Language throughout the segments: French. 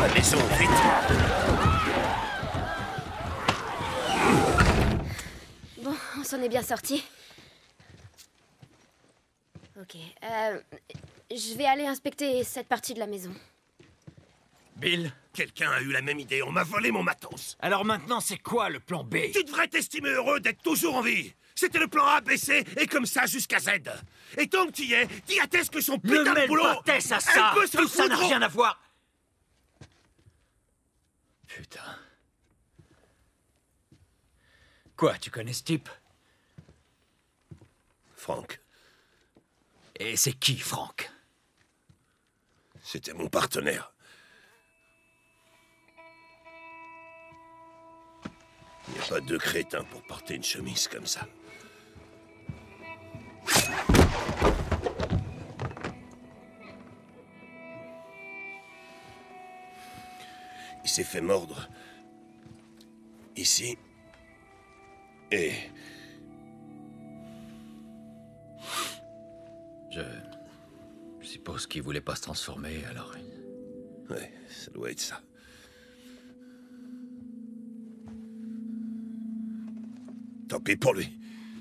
la maison, vite. Bon, on s'en est bien sorti. Ok, je vais aller inspecter cette partie de la maison. Bill, Quelqu'un a eu la même idée, on m'a volé mon matos. alors maintenant c'est quoi le plan B? Tu devrais t'estimer heureux d'être toujours en vie. C'était le plan A, B, C, et comme ça jusqu'à Z. Et tant que tu y es, dis à Tess que son Ne putain de mêle boulot... pas Tess à elle ça! peut se Tout ça n'a foutre au- rien à voir! Putain. Quoi, tu connais ce type? Franck, Et c'est qui, Franck? c'était mon partenaire. Il n'y a pas deux crétins pour porter une chemise comme ça. Il s'est fait mordre. Ici. Et... Je suppose qu'il voulait pas se transformer, alors... ouais, ça doit être ça. Tant pis pour lui.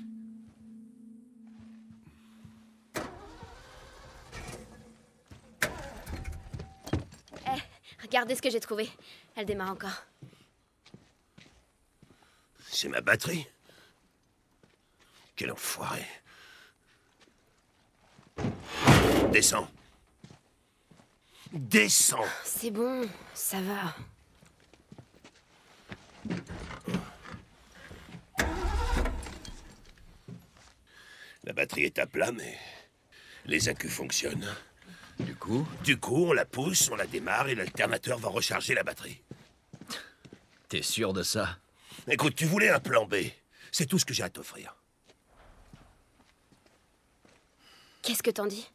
Regardez ce que j'ai trouvé. Elle démarre encore. C'est ma batterie. Quel enfoiré. Descends. Descends. C'est bon, ça va. La batterie est à plat, mais les accus fonctionnent. Du coup, On la pousse, on la démarre et l'alternateur va recharger la batterie. t'es sûr de ça? Écoute, tu voulais un plan B. C'est tout ce que j'ai à t'offrir. Qu'est-ce que t'en dis?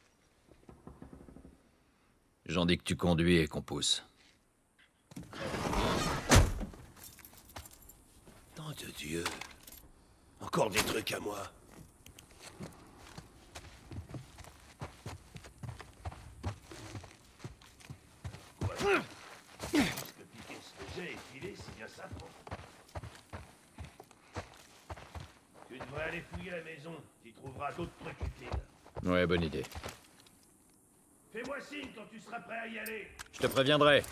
J'en dis que tu conduis et qu'on pousse. Nom de Dieu. Encore des trucs à moi. Tu devrais aller fouiller la maison. Tu trouveras d'autres trucs utiles. Ouais, bonne idée. Fais-moi signe quand tu seras prêt à y aller. Je te préviendrai.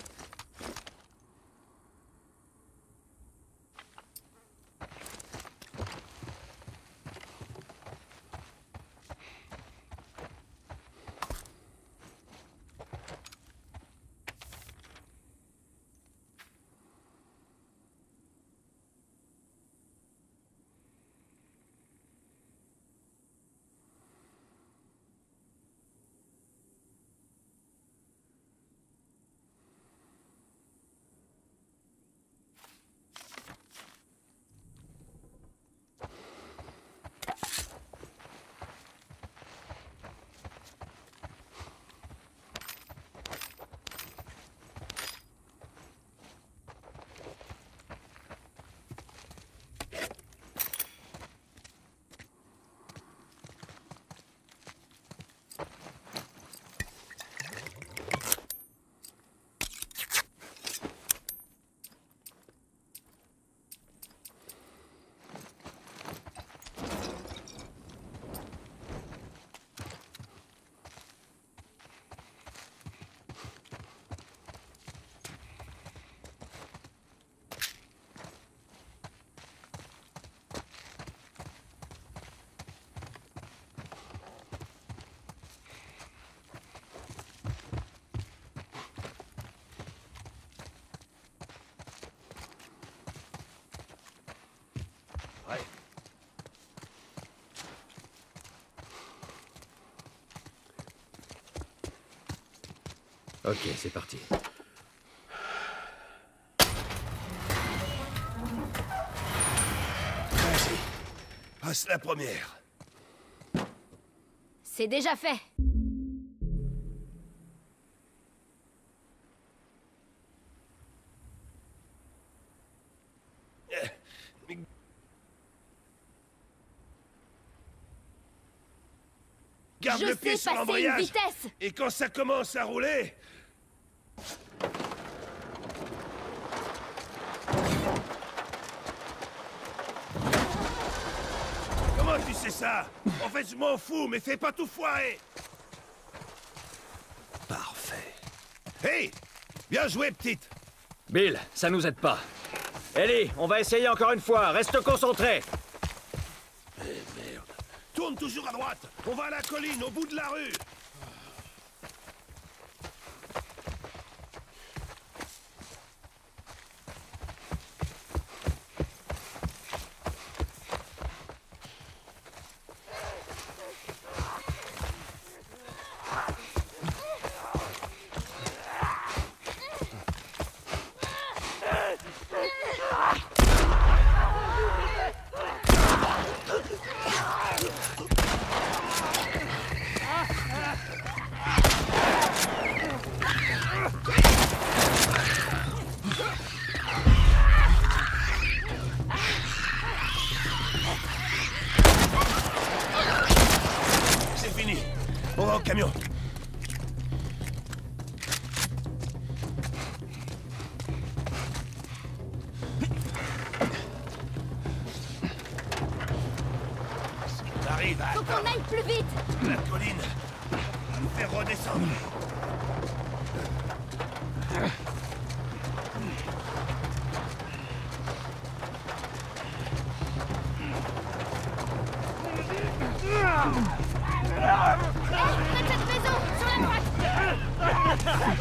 Ok, c'est parti. Vas-y. Passe la première. C'est déjà fait. Garde Je le pied sais sur passer une l'embrayage. vitesse. Et quand ça commence à rouler... c'est ça. En fait, je m'en fous, mais fais pas tout foirer. Parfait. Hey! Bien joué, petite. Bill, ça nous aide pas. Ellie, on va essayer encore une fois. Reste concentré. Eh merde. Tourne toujours à droite. On va à la colline, au bout de la rue. On va au camion. On arrive à Faut qu'on aille plus vite. la colline. On va nous faire redescendre. Près de cette maison, sur la droite.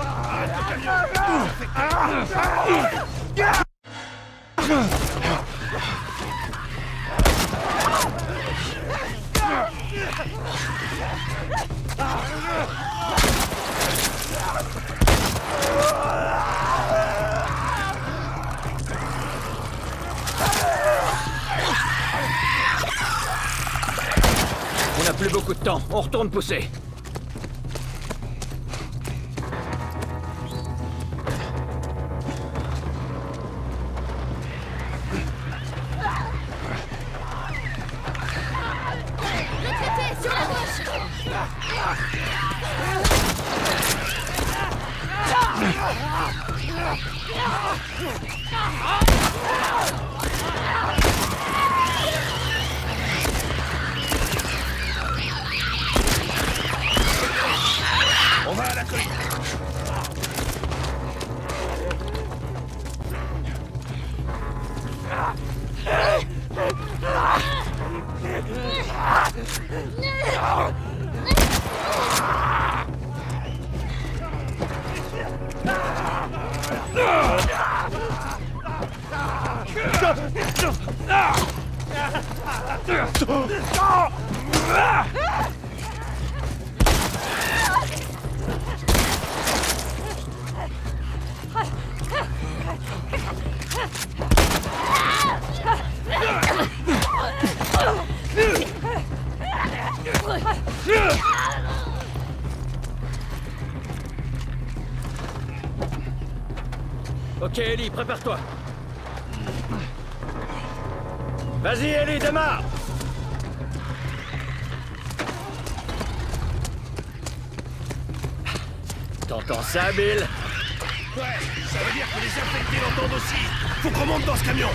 On n'a plus beaucoup de temps. On retourne pousser. Retraitez, sur la gauche. On va à la colline. Ok, Ellie, prépare-toi. Vas-y, Ellie, démarre. T'entends ça, Bill? Ouais, ça veut dire que les infectés l'entendent aussi. Faut qu'on monte dans ce camion.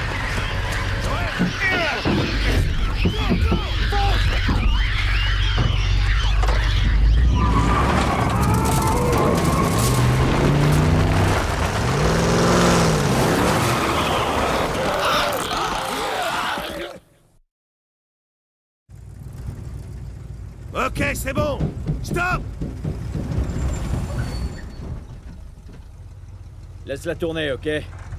Ok, c'est bon. Stop! Laisse-la tourner, ok?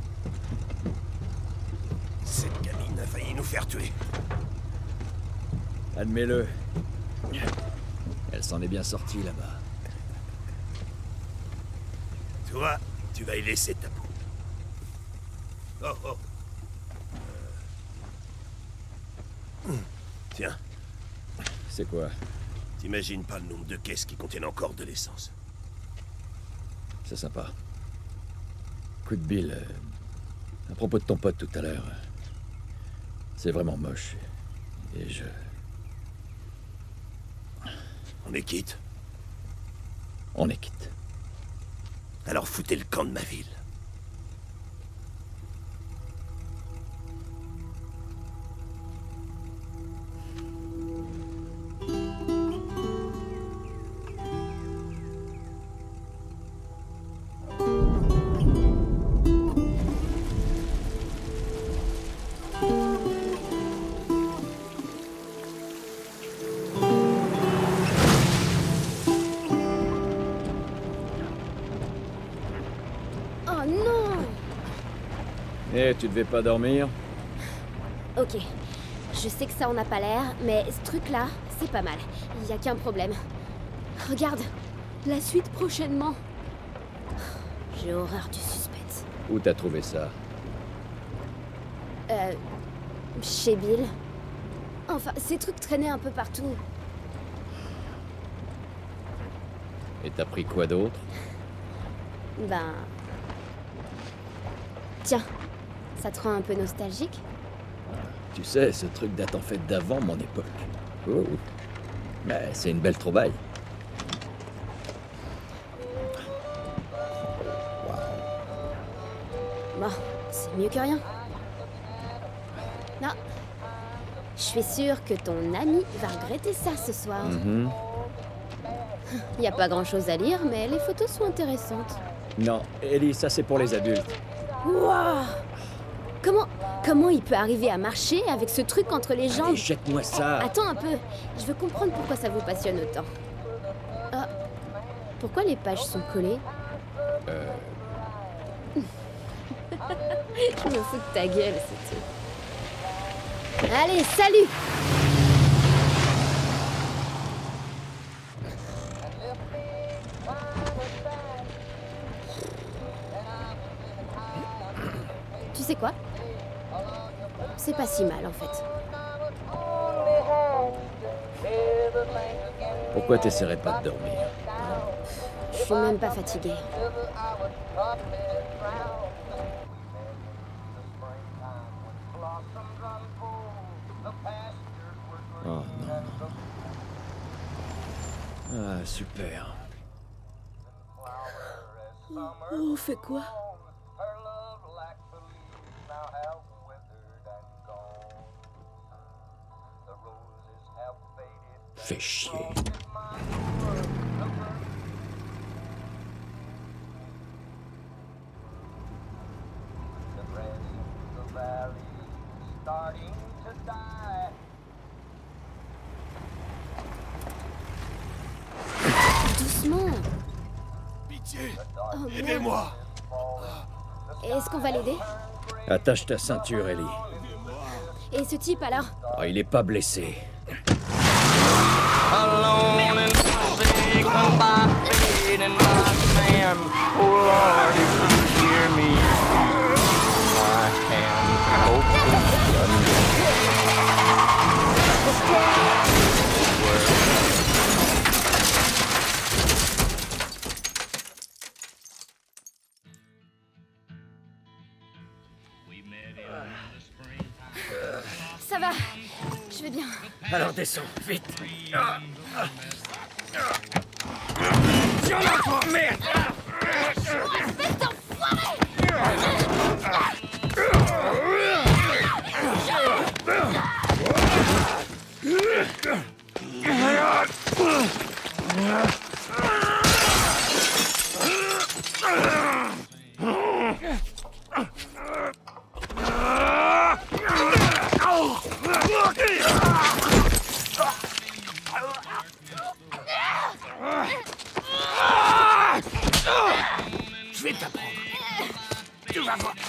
Cette gamine a failli nous faire tuer. Admets-le. Elle s'en est bien sortie, là-bas. Toi, tu vas y laisser ta peau. Oh, oh. Tiens, C'est quoi? t'imagines pas le nombre de caisses qui contiennent encore de l'essence. C'est sympa. Coup de Bill, à propos de ton pote tout à l'heure, c'est vraiment moche. Et je... On est quitte. On est quitte. Alors foutez le camp de ma ville. Oh non! Eh, tu devais pas dormir? Ok. Je sais que ça en a pas l'air, mais ce truc-là, c'est pas mal. Il y a qu'un problème. Regarde! La suite prochainement. J'ai horreur du suspense. Où t'as trouvé ça? Chez Bill. Enfin, ces trucs traînaient un peu partout. Et t'as pris quoi d'autre? Ben... Tiens, ça te rend un peu nostalgique? Tu sais, ce truc date en fait d'avant mon époque. Oh. Mais c'est une belle trouvaille. Bon, c'est mieux que rien. Non. Je suis sûre que ton ami va regretter ça ce soir. Y a pas grand-chose à lire, mais les photos sont intéressantes. Non, Ellie, ça c'est pour les adultes. Waouh! Comment il peut arriver à marcher avec ce truc entre les jambes? Allez, jette-moi ça. Attends un peu, je veux comprendre pourquoi ça vous passionne autant. Ah, pourquoi les pages sont collées? Je me fous de ta gueule, c'est tout. Allez, salut! Tu sais quoi? C'est pas si mal en fait. Pourquoi t'essaierais pas de dormir? Je suis même pas fatiguée. Oh non, non, non. Ah, super. On fait quoi? Fais chier. Doucement. Pitié, Oh, merde. aidez-moi. Est-ce qu'on va l'aider? Attache ta ceinture, Ellie. Et ce type alors? Oh, il est pas blessé. Alone and forsaken by fate and my man. Oh Lord, if you hear me, my hand open. Ça va, je vais bien. Alors descends, vite. Merde. Espèce d'enfoiré! Je vais t'apprendre. Tu vas voir.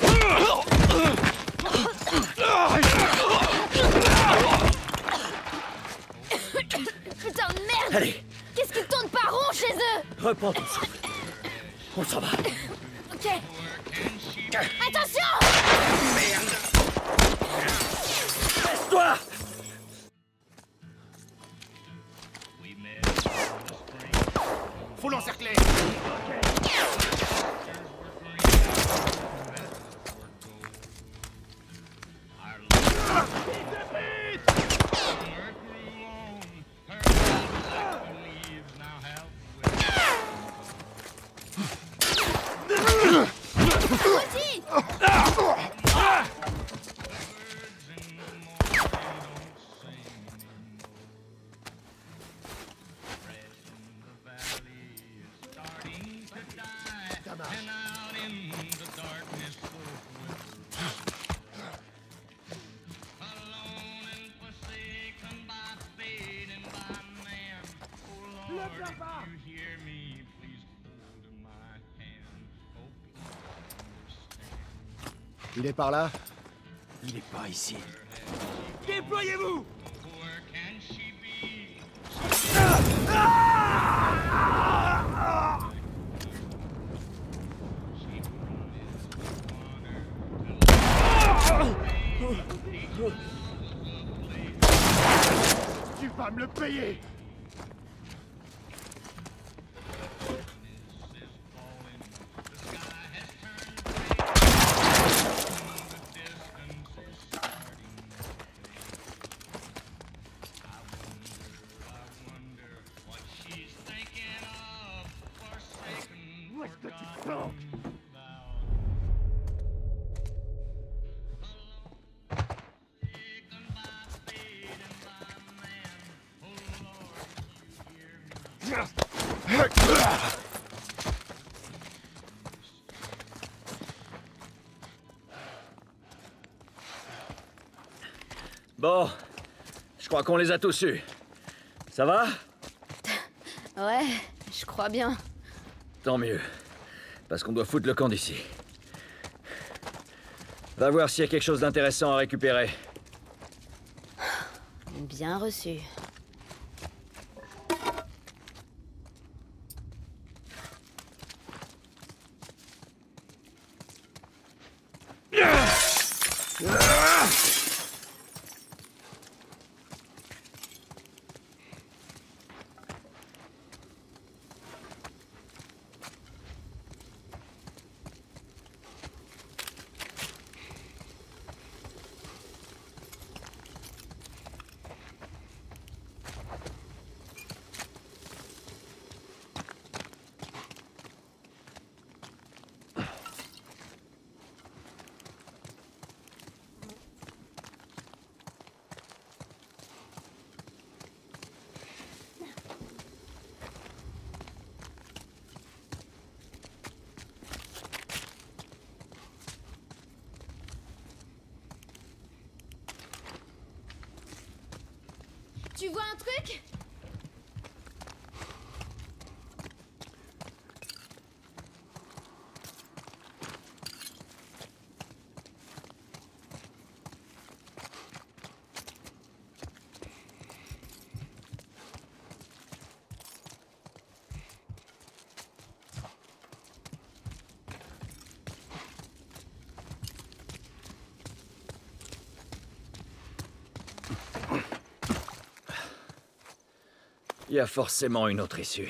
Putain de merde! Allez, Qu'est-ce qui tourne pas rond chez eux? reprends ton souffle. On s'en va. Ok. Attention! Toi! Faut l'encercler. Maudit! Il est par là? Il est pas ici. Déployez-vous! Tu vas me le payer! Où est-ce que tu te planques? Bon, je crois qu'on les a tous eus. Ça va? Ouais, je crois bien. Tant mieux. Parce qu'on doit foutre le camp d'ici. Va voir s'il y a quelque chose d'intéressant à récupérer. Bien reçu. Tu vois un truc? Il y a forcément une autre issue.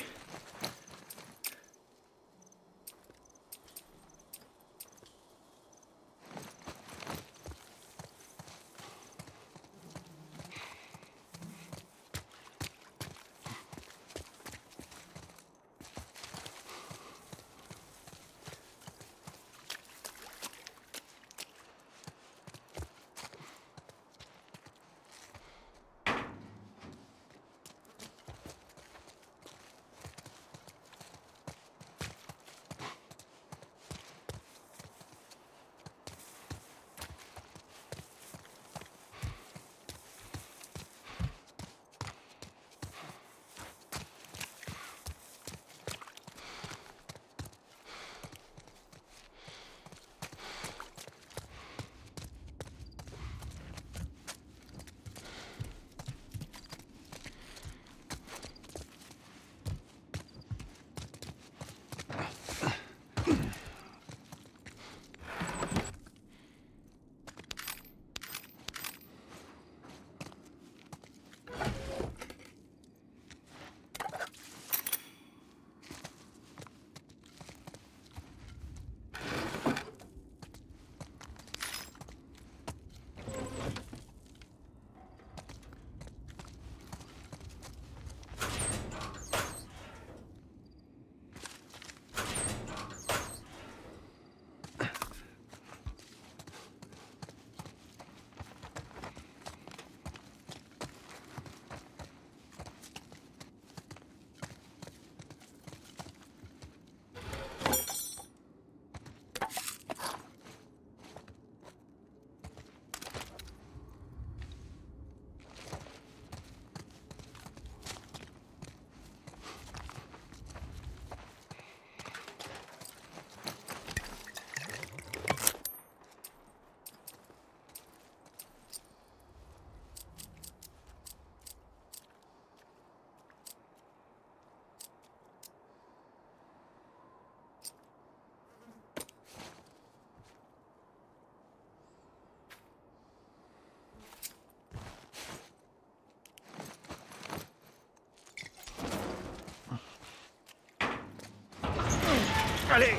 Allez.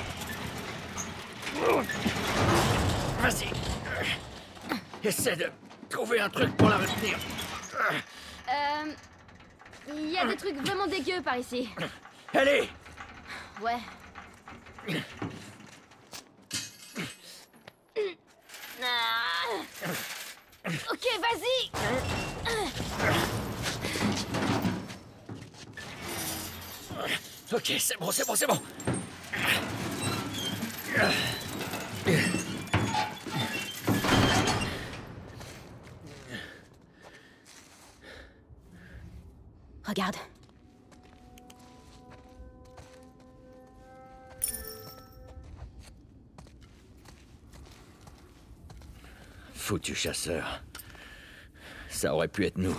Vas-y. Essaie de trouver un truc pour la retenir. Il y a des trucs vraiment dégueux par ici. Allez. Ouais. Ah. Ok, vas-y. Ok, c'est bon, c'est bon, c'est bon. Regarde. Foutu chasseur. Ça aurait pu être nous.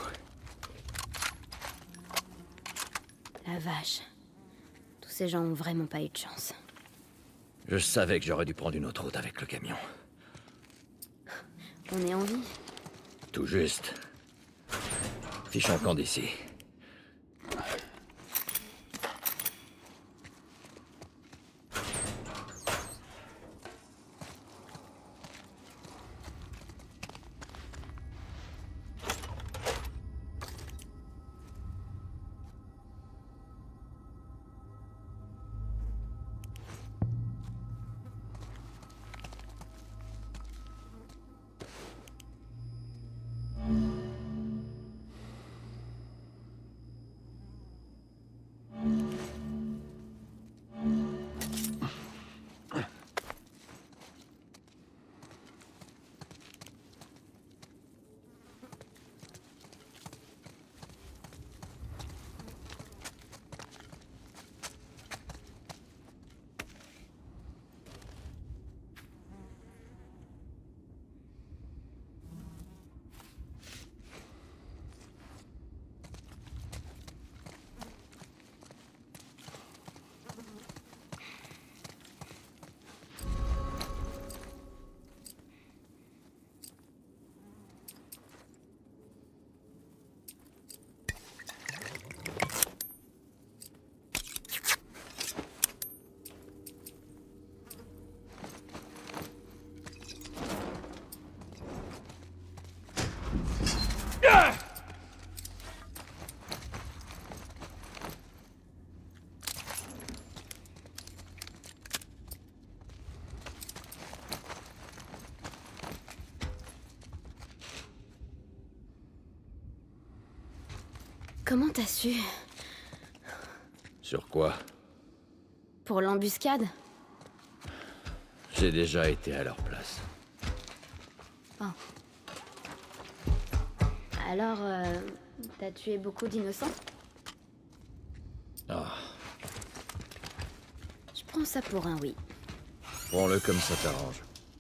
La vache. Tous ces gens ont vraiment pas eu de chance. Je savais que j'aurais dû prendre une autre route avec le camion. On est en vie. Tout juste. Fichons le camp d'ici. Comment t'as su? Sur quoi? Pour l'embuscade? J'ai déjà été à leur place. Oh. Alors, t'as tué beaucoup d'innocents? Ah, Je prends ça pour un oui. prends-le comme ça t'arrange.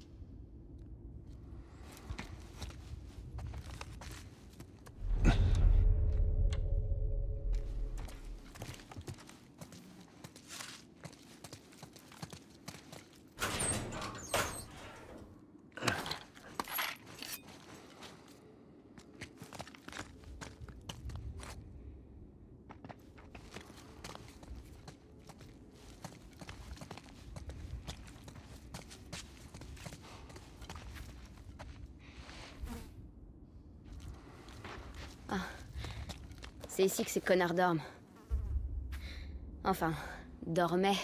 C'est ici que ces connards dorment. Enfin, dormaient.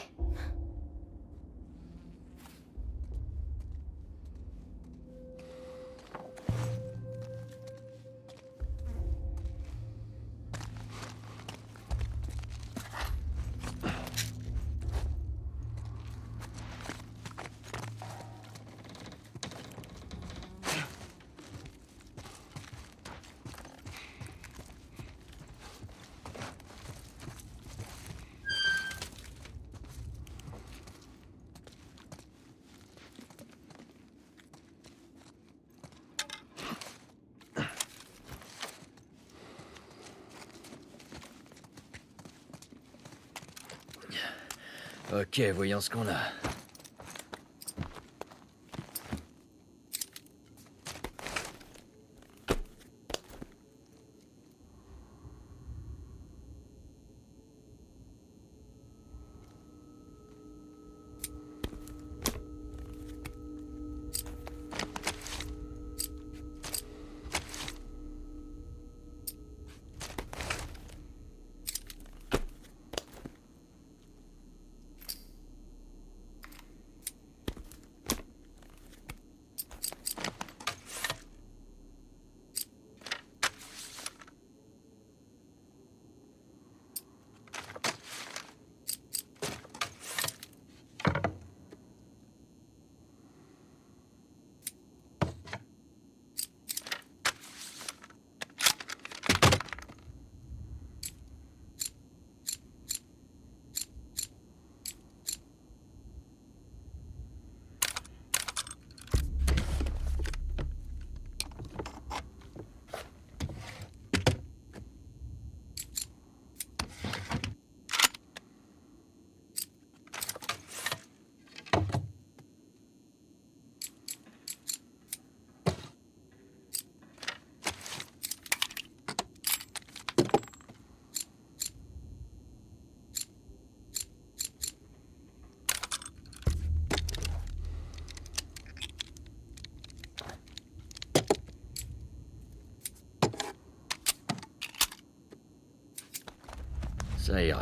Ok, voyons ce qu'on a. Ça ira.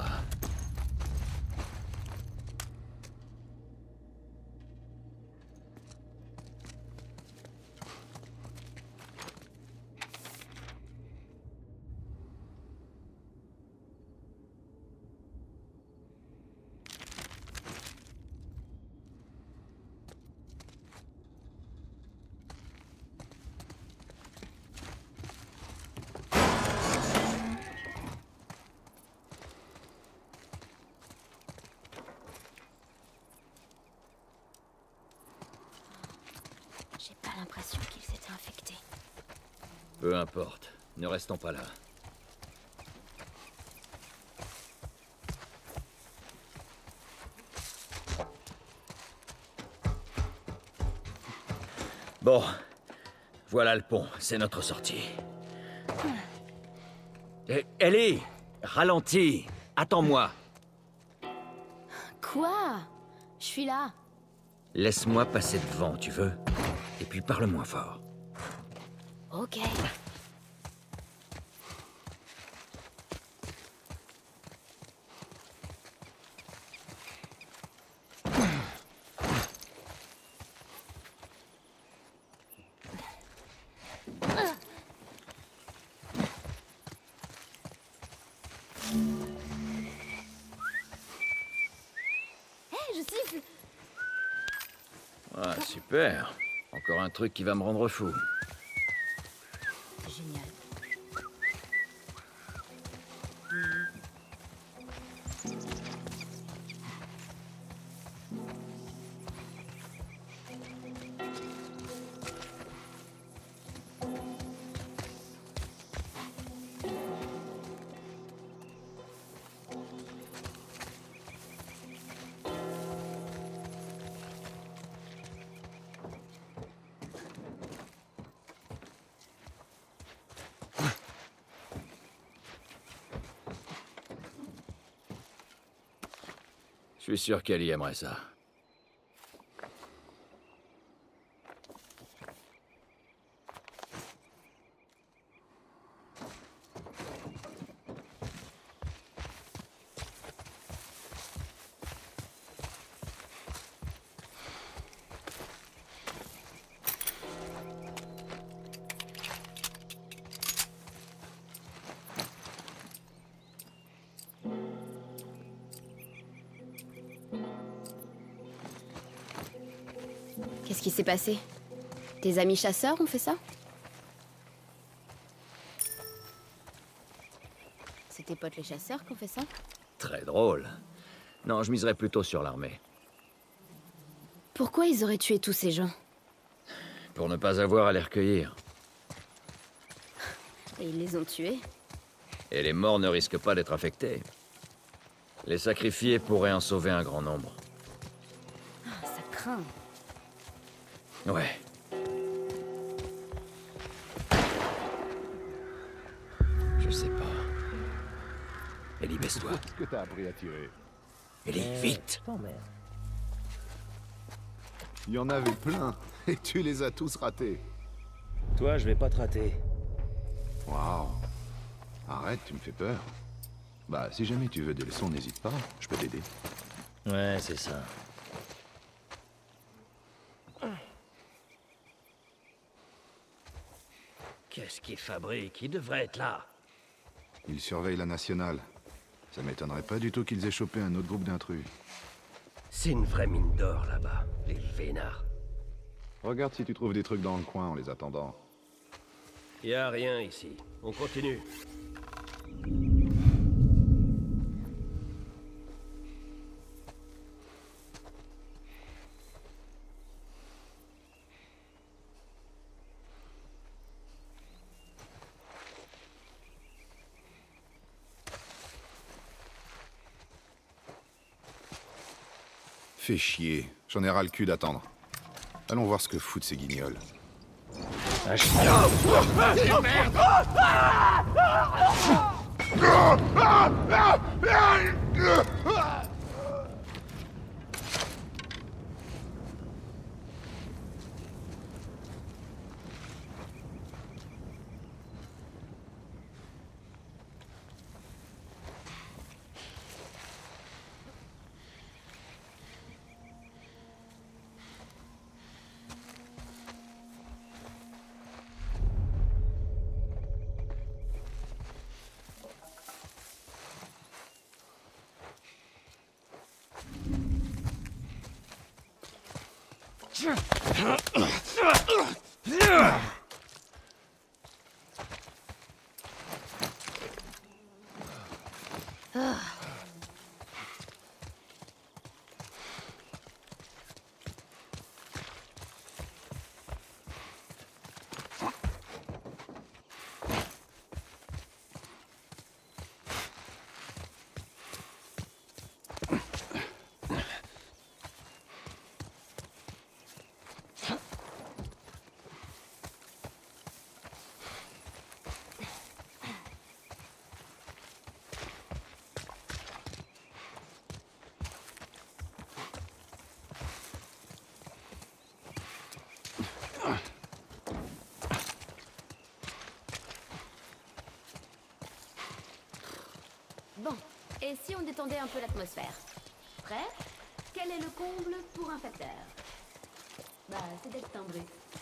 J'ai pas l'impression qu'il s'était infecté. Peu importe. Ne restons pas là. Bon. Voilà le pont. C'est notre sortie. Ellie! Ralentis! Attends-moi! Quoi? Je suis là. Laisse-moi passer devant, tu veux? Et puis parle moins fort. Ok. Je siffle. Ah, super. Encore un truc qui va me rendre fou. Génial. Je suis sûr qu'Ellie aimerait ça. Qu'est-ce qui s'est passé? Tes amis chasseurs ont fait ça? C'est tes potes les chasseurs qui ont fait ça? Très drôle. Non, je miserais plutôt sur l'armée. Pourquoi ils auraient tué tous ces gens? Pour ne pas avoir à les recueillir. Et ils les ont tués? Et les morts ne risquent pas d'être affectés. Les sacrifiés pourraient en sauver un grand nombre. Ah, ça craint. Ouais. Je sais pas. Ellie, baisse-toi. Qu'est-ce que t'as appris à tirer? Ellie, vite! Il y en avait plein, et tu les as tous ratés. Toi, je vais pas te rater. Waouh. Arrête, tu me fais peur. Bah, si jamais tu veux des leçons, n'hésite pas, je peux t'aider. Ouais, c'est ça. Qu'est-ce qu'ils fabriquent? Ils devraient être là. Ils surveillent la nationale. Ça m'étonnerait pas du tout qu'ils aient chopé un autre groupe d'intrus. C'est une vraie mine d'or là-bas, les vénards. Regarde si tu trouves des trucs dans le coin en les attendant. Y a rien ici. On continue. Fais chier, j'en ai ras le cul d'attendre. Allons voir ce que foutent ces guignols. Bon, et si on détendait un peu l'atmosphère? Prêt? Quel est le comble pour un facteur? Bah, c'est d'être timbré.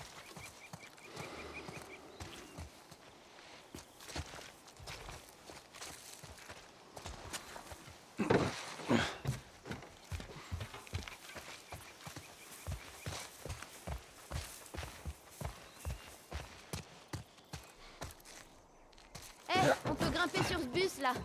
On peut grimper sur ce bus là.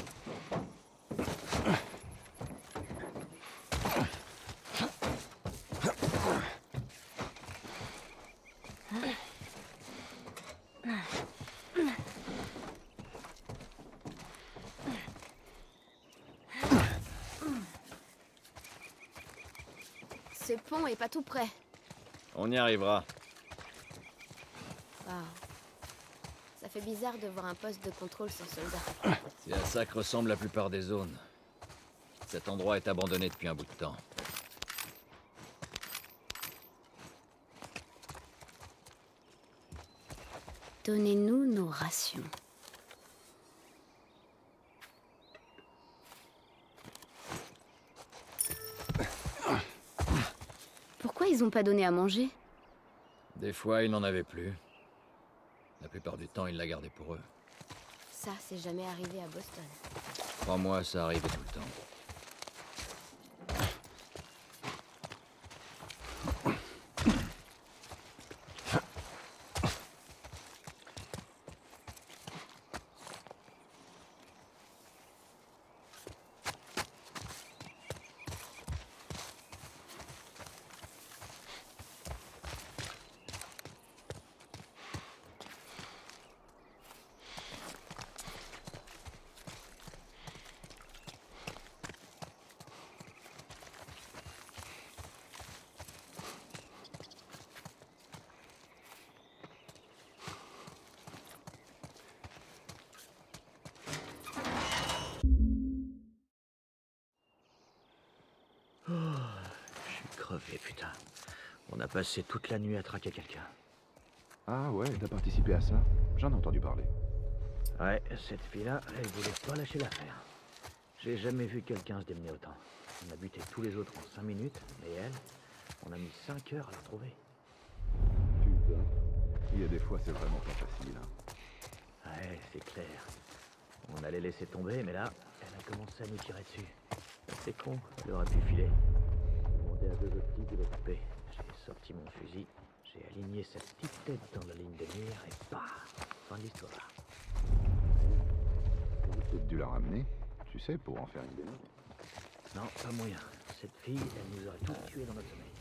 Ce pont est pas tout près. On y arrivera. Wow. Ça fait bizarre de voir un poste de contrôle sans soldats. C'est à ça que ressemble la plupart des zones. Cet endroit est abandonné depuis un bout de temps. Donnez-nous nos rations. Pourquoi ils ont pas donné à manger? Des fois, ils n'en avaient plus. La plupart du temps, ils la gardaient pour eux. Ça, c'est jamais arrivé à Boston. Crois-moi, ça arrivait tout le temps. Je suis crevé, putain. On a passé toute la nuit à traquer quelqu'un. Ah ouais, t'as participé à ça? J'en ai entendu parler. Ouais, cette fille-là, elle voulait pas lâcher l'affaire. J'ai jamais vu quelqu'un se démener autant. On a buté tous les autres en 5 minutes, mais elle, on a mis 5 heures à la retrouver. Putain. Il y a des fois, c'est vraiment pas facile. Hein. Ouais, c'est clair. On allait laisser tomber, mais là, elle a commencé à nous tirer dessus. C'est con, elle aurait pu filer. J'ai demandé à 2 autres types de le couper. J'ai sorti mon fusil, j'ai aligné sa petite tête dans la ligne de mire et paf, fin de l'histoire. T'aurais peut-être dû la ramener, tu sais, pour en faire une démo. Non, pas moyen. Cette fille, elle nous aurait tous tués dans notre sommeil.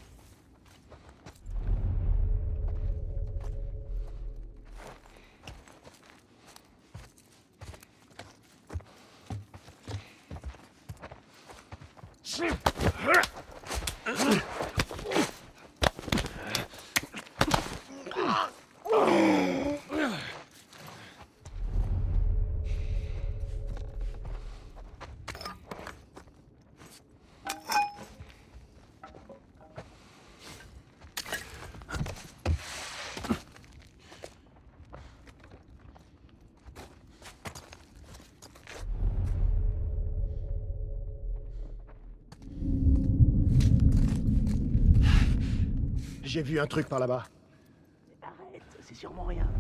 J'ai vu un truc par là-bas. Arrête, c'est sûrement rien.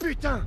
Putain!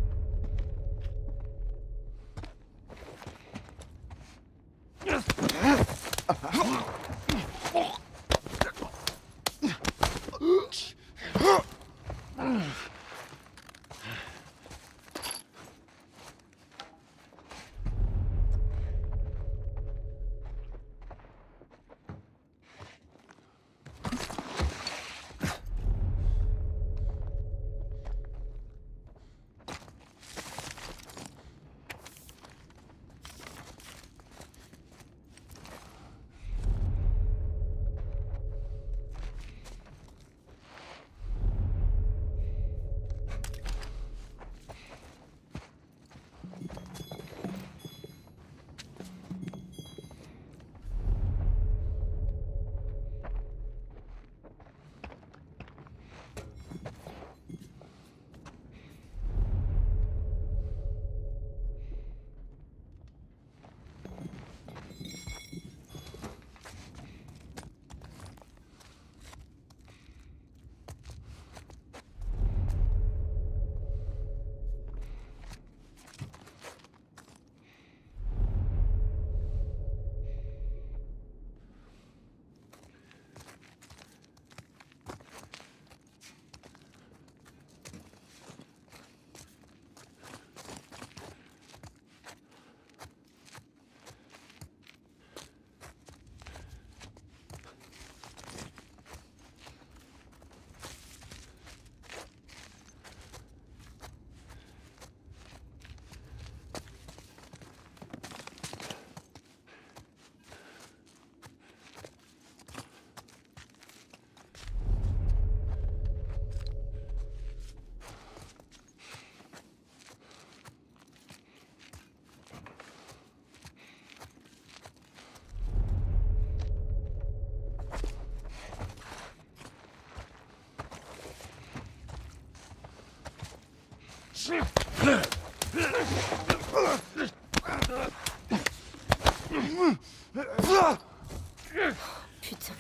Putain.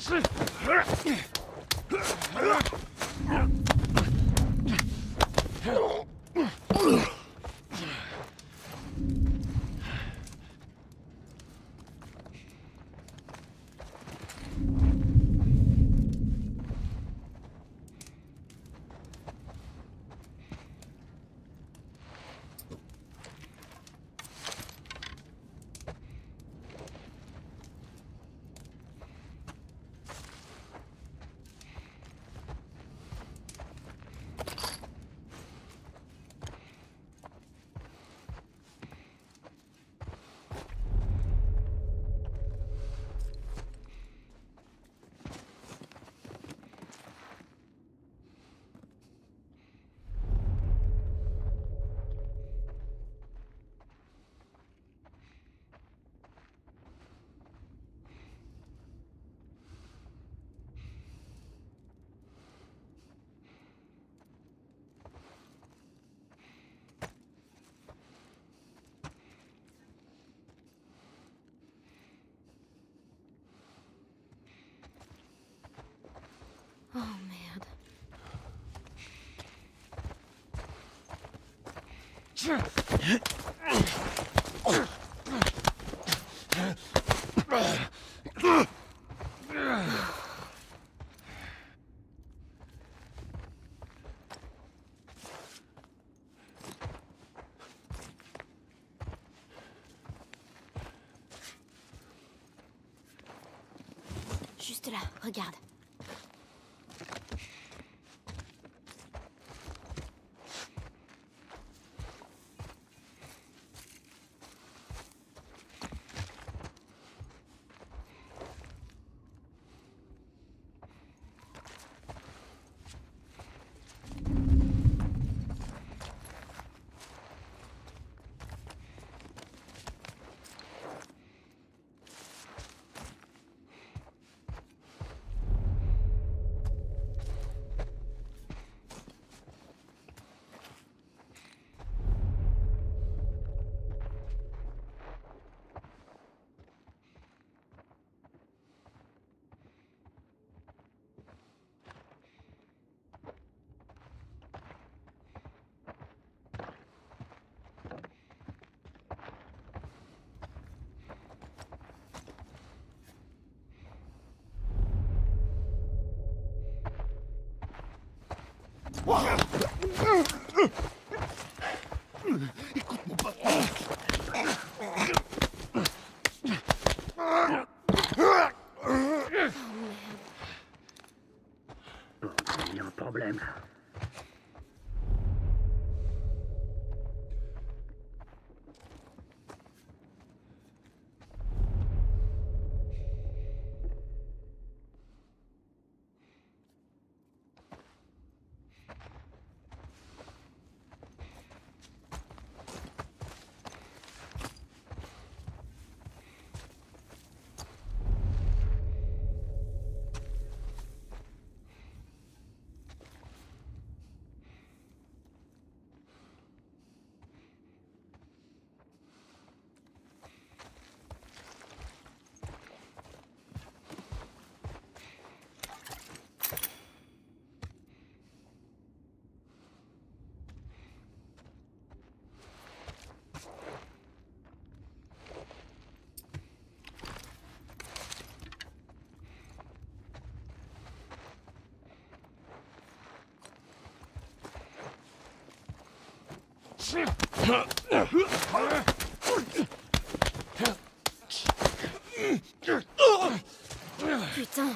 Oh merde. Juste là, regarde. Écoute mon pote. Il y a un problème. Putain.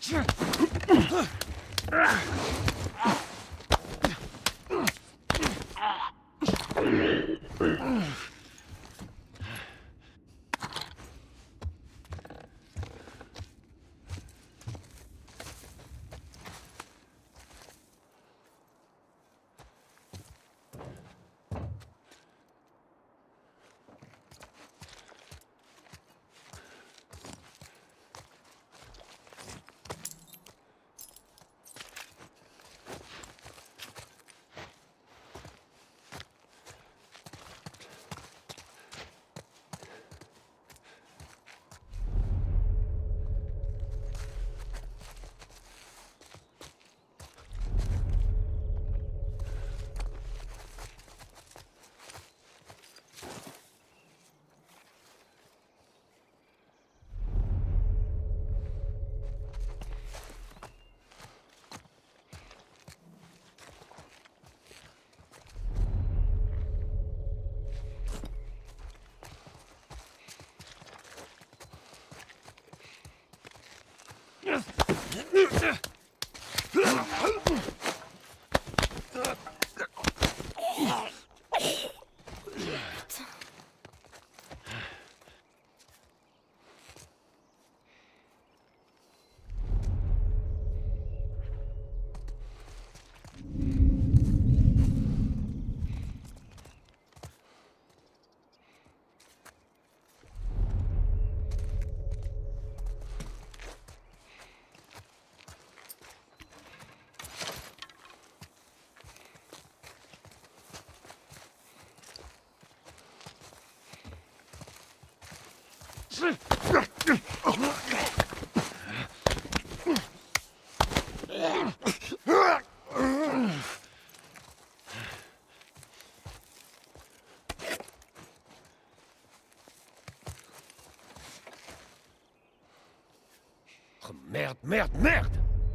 Oh merde, merde, merde!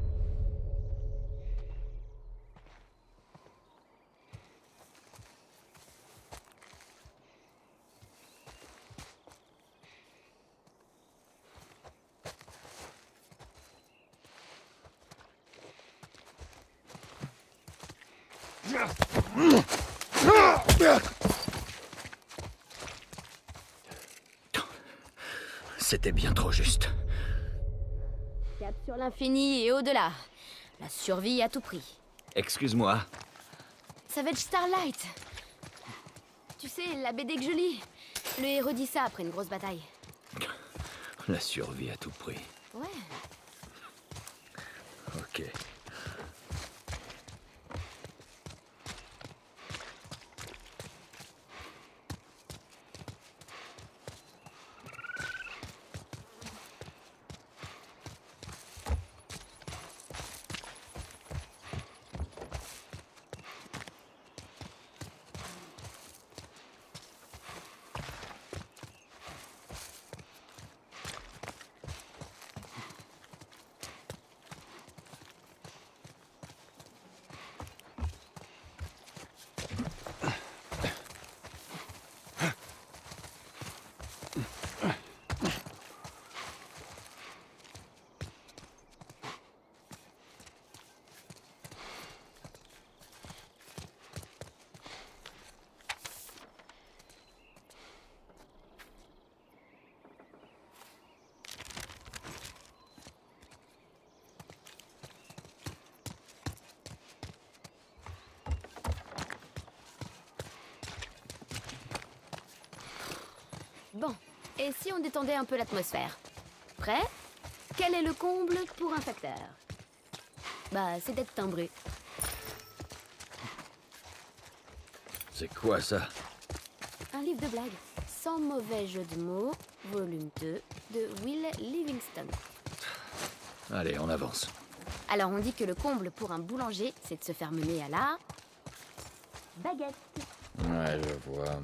C'était bien trop juste. Cap sur l'infini et au-delà. La survie à tout prix. Excuse-moi. Ça va être Starlight. Tu sais, la BD que je lis. Le héros dit ça après une grosse bataille. La survie à tout prix. Ouais. Ok. Bon, et si on détendait un peu l'atmosphère? Prêt? Quel est le comble pour un facteur? Bah, c'est d'être timbré. C'est quoi ça? Un livre de blagues, sans mauvais jeu de mots, volume 2, de Will Livingston. Allez, on avance. Alors on dit que le comble pour un boulanger, c'est de se faire mener à la... baguette. Ouais, je vois.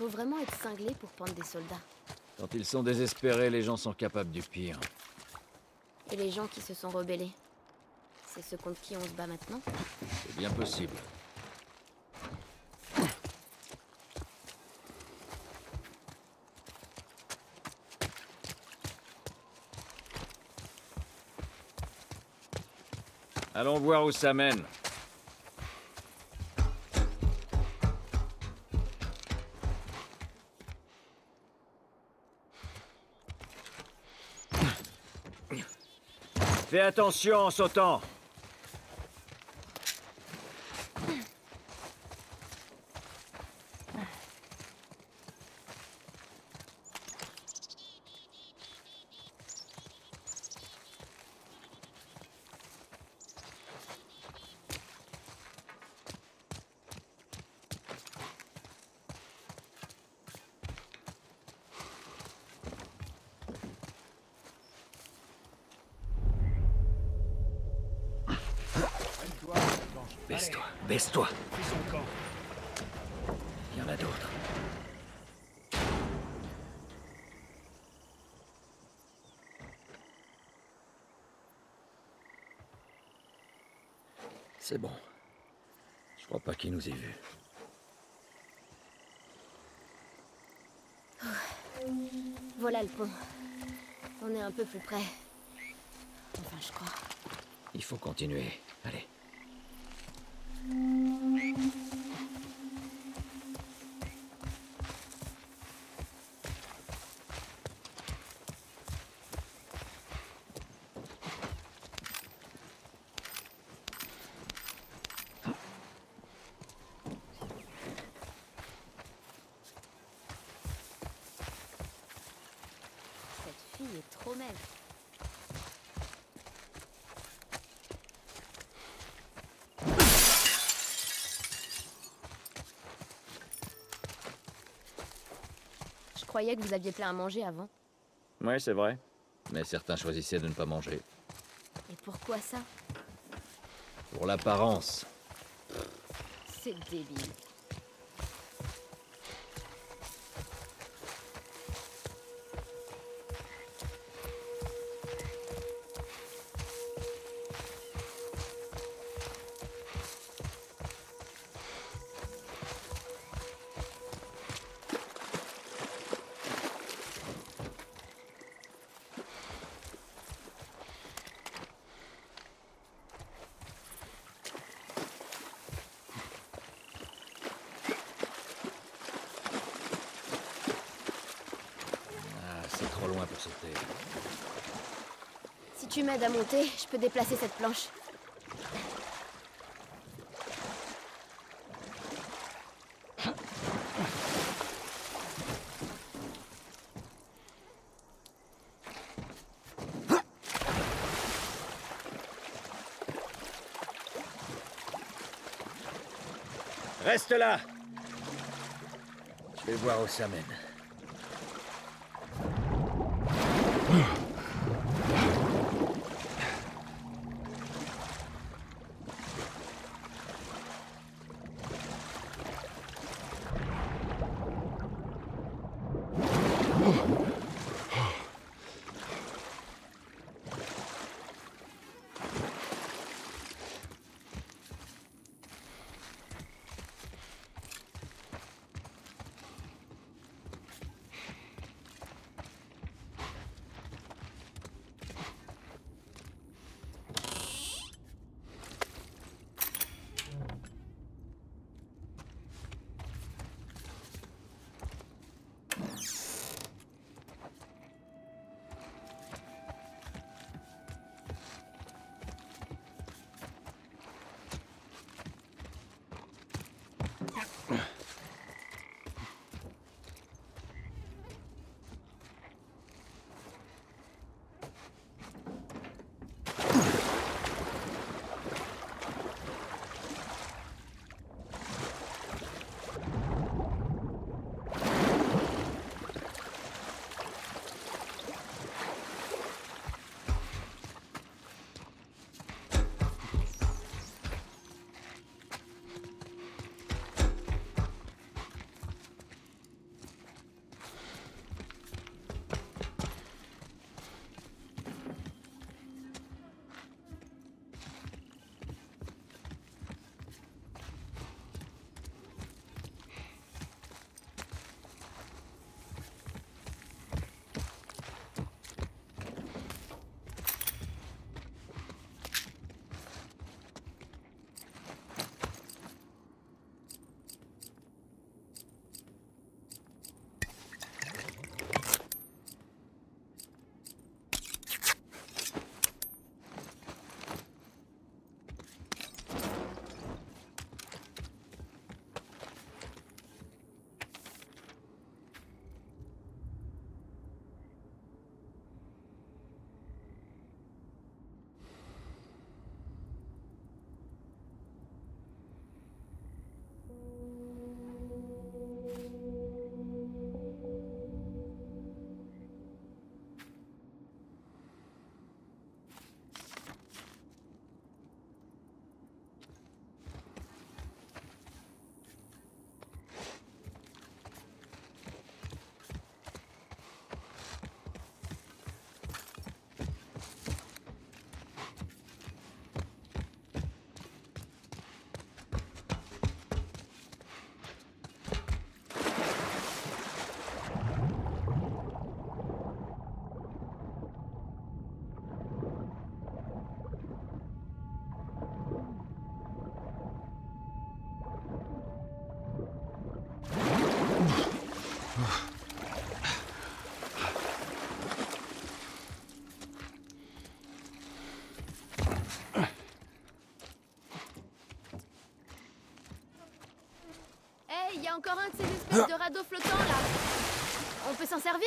Faut vraiment être cinglé pour prendre des soldats. Quand ils sont désespérés, les gens sont capables du pire. Et les gens qui se sont rebellés, c'est ceux contre qui on se bat maintenant? C'est bien possible. Allons voir où ça mène. Fais attention en sautant. Baisse-toi, baisse-toi. Il y en a d'autres. C'est bon. Je crois pas qu'il nous ait vus. Voilà le pont. On est un peu plus près. Enfin, je crois. Il faut continuer. Allez. Cette fille est trop maigre. Je croyais que vous aviez plein à manger avant. Oui, c'est vrai. Mais certains choisissaient de ne pas manger. Et pourquoi ça? Pour l'apparence. C'est débile. C'est trop loin pour sauter. Si tu m'aides à monter, je peux déplacer cette planche. Reste là! Je vais voir où ça mène. a encore un de ces espèces de radeaux flottants là. On peut s'en servir?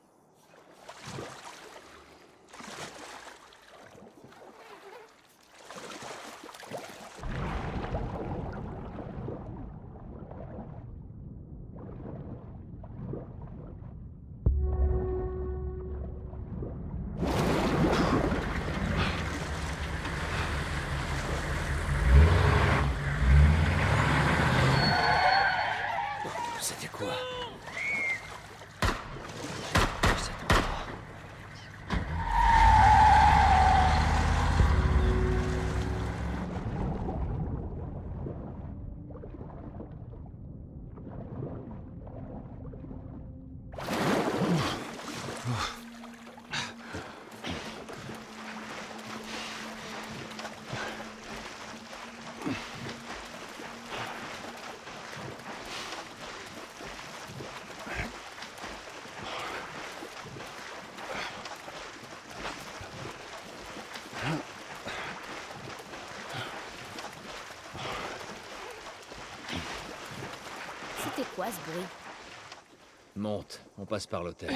C'était quoi? C'était quoi ce bruit? Monte, on passe par l'hôtel.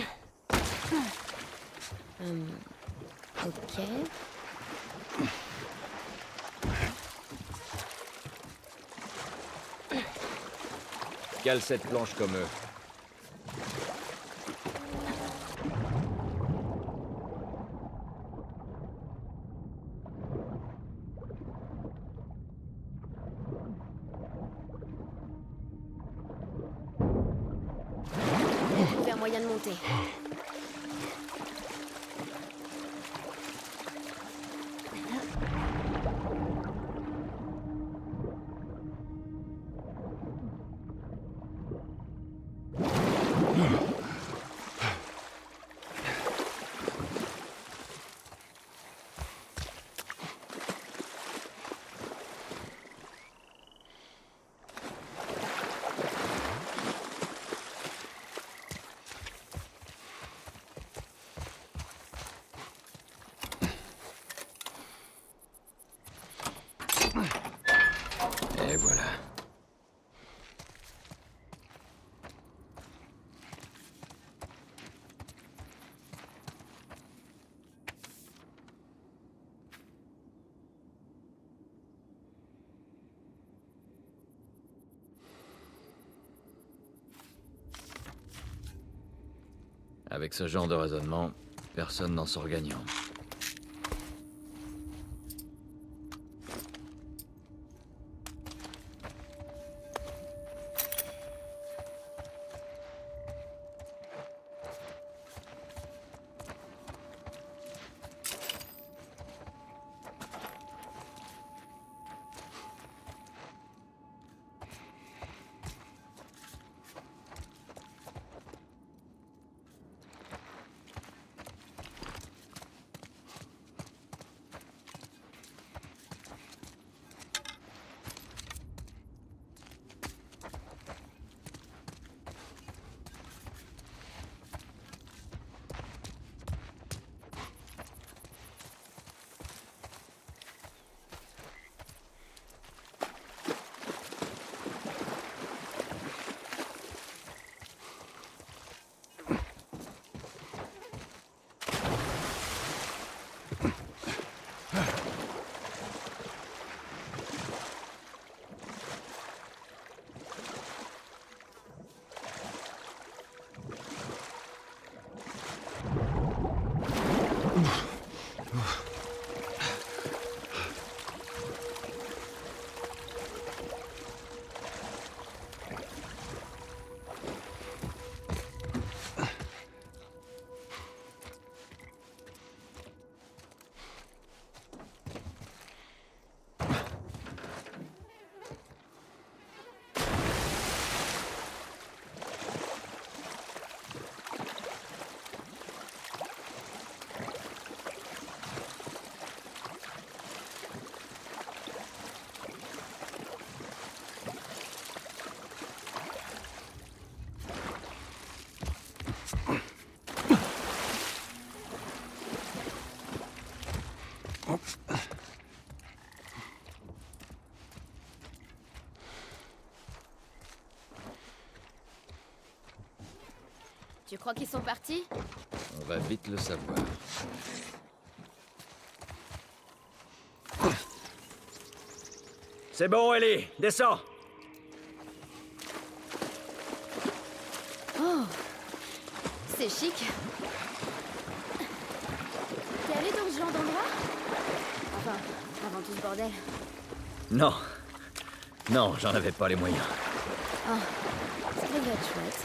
Ok. Cale cette planche comme eux. Vers moyen de monter. Et voilà. Avec ce genre de raisonnement, personne n'en sort gagnant. Tu crois qu'ils sont partis? On va vite le savoir. C'est bon, Ellie, descends. Oh, c'est chic. T'es allé dans ce genre d'endroit? Enfin, avant tout ce bordel. Non. Non, j'en avais pas les moyens. Oh, ça devait être chouette.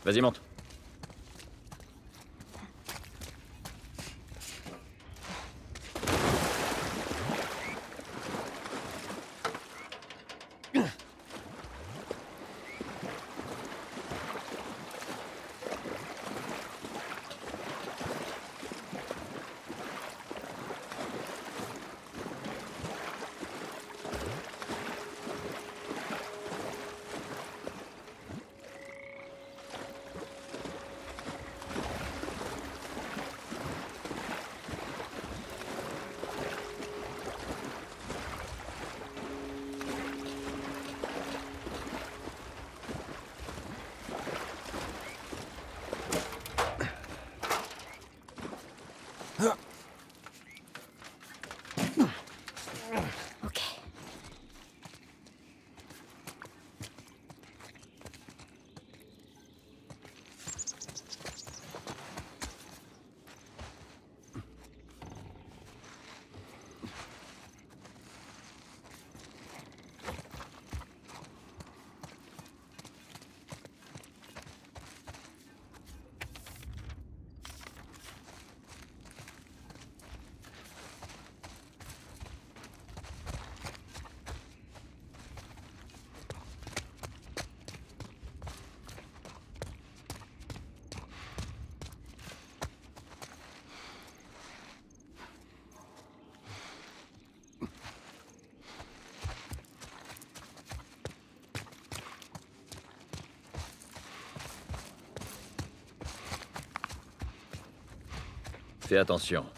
Vas-y, monte. Ok. Fais attention.